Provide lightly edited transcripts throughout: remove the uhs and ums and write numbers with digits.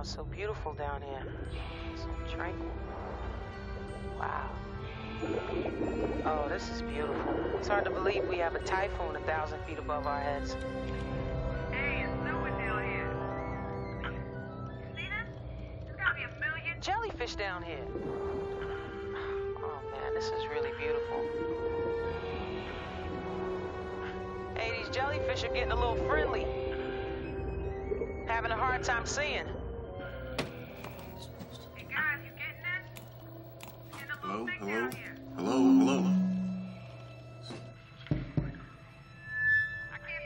it's so beautiful down here. So tranquil. Wow. Oh, this is beautiful. It's hard to believe we have a typhoon 1,000 feet above our heads. Hey, it's snowing down here. See this? There's gotta be a million Jellyfish down here. Oh man, this is really beautiful. Hey, these jellyfish are getting a little friendly. Having a hard time seeing. Hey guys, you getting this? Getting a little thick Hello? down here. Hello? I can't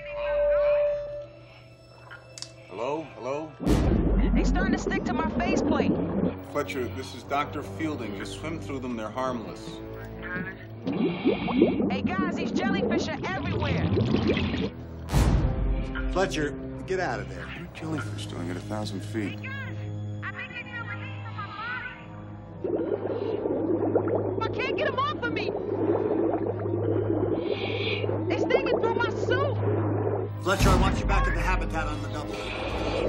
see Hello? Hello? They starting to stick to my faceplate. Fletcher, this is Dr. Fielding. Just swim through them, they're harmless. Hey guys, these jellyfish are everywhere. Fletcher, get out of there. What are jellyfish doing at 1,000 feet? I think they feel the heat from my body. I can't get them off of me. They're stinging through my suit. Fletcher, I want you back at the habitat on the double.